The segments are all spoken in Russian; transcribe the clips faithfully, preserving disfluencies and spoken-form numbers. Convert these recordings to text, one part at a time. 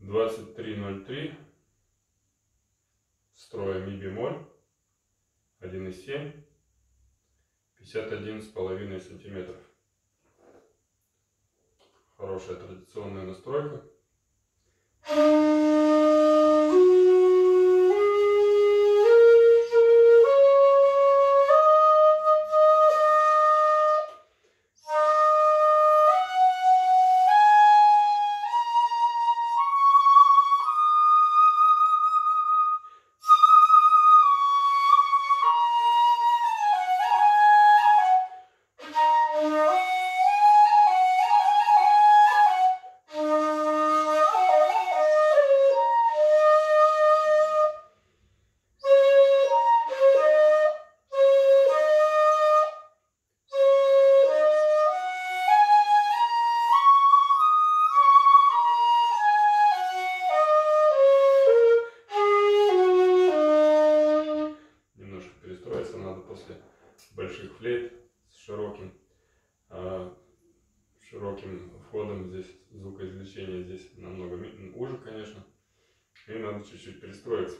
двадцать три ноль три, строя ми бемоль, один и семь, пятьдесят один с половиной сантиметров. Хорошая традиционная настройка. Больших флейт с широким, э, широким входом. Здесь звукоизвлечение здесь намного уже, конечно, и надо чуть-чуть перестроиться.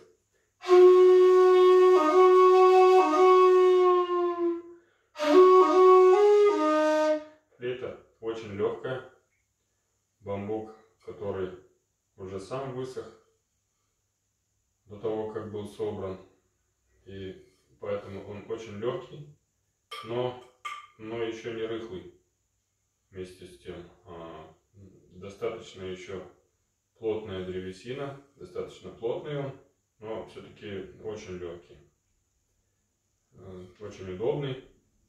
Флейта очень легкая, бамбук, который уже сам высох до того, как был собран, и поэтому он очень легкий. Но, но еще не рыхлый. Вместе с тем а, достаточно еще плотная древесина, достаточно плотный он, но все-таки очень легкий, а, очень удобный.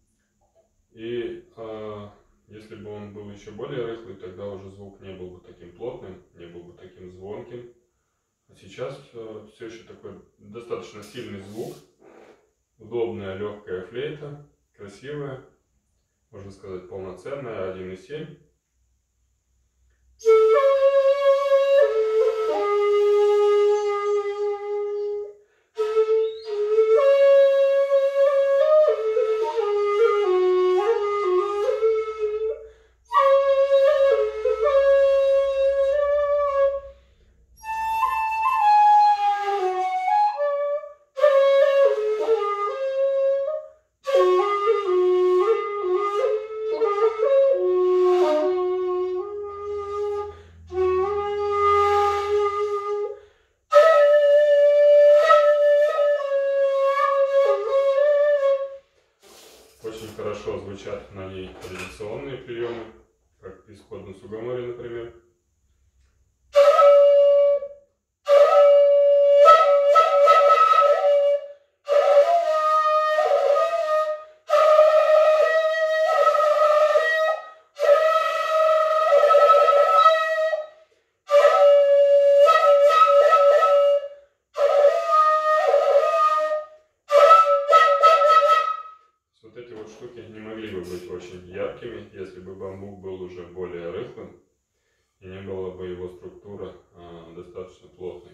И а, если бы он был еще более рыхлый, тогда уже звук не был бы таким плотным, не был бы таким звонким. А сейчас а, все еще такой достаточно сильный звук, удобная легкая флейта. Красивая, можно сказать, полноценная, один и семь. Очень хорошо звучат на ней традиционные приемы, как исходно сугамори, например. Вот эти вот штуки не могли бы быть очень яркими, если бы бамбук был уже более рыхлым и не была бы его структура а, достаточно плотной.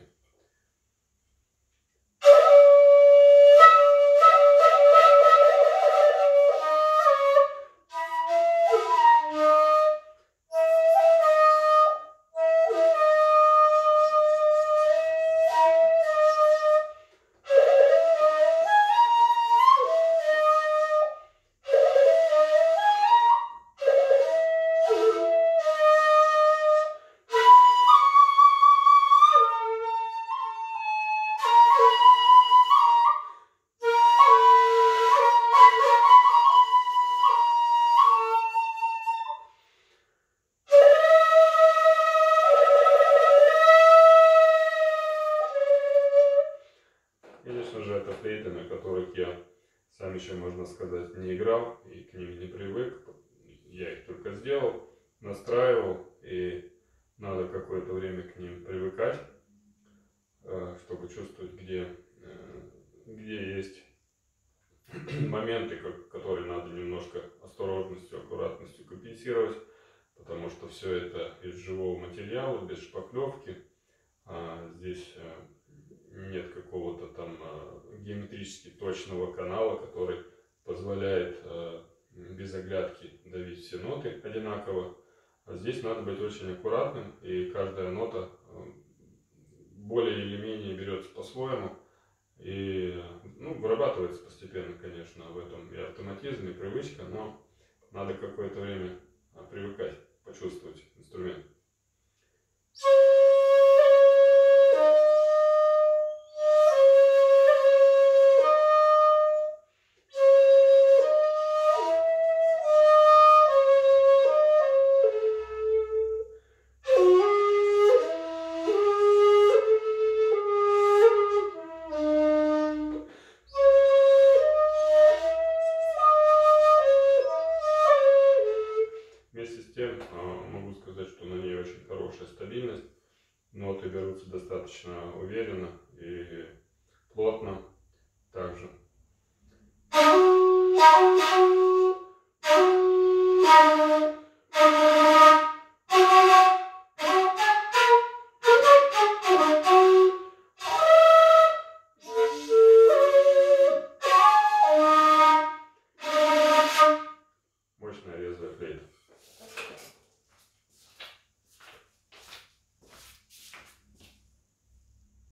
Конечно же, это флейты, на которых я сам еще, можно сказать, не играл и к ним не привык. Я их только сделал, настраивал, и надо какое-то время к ним привыкать, чтобы чувствовать, где, где есть моменты, которые надо немножко осторожностью, аккуратностью компенсировать, потому что все это из живого материала, без шпаклевки. Здесь нет какого-то там геометрически точного канала, который позволяет без оглядки давить все ноты одинаково. А здесь надо быть очень аккуратным, и каждая нота более или менее берется по-своему. И ну, вырабатывается постепенно, конечно, в этом и автоматизм, и привычка, но надо какое-то время привыкать, почувствовать инструмент. Вместе с тем могу сказать, что на ней очень хорошая стабильность. Ноты берутся достаточно уверенно и плотно также.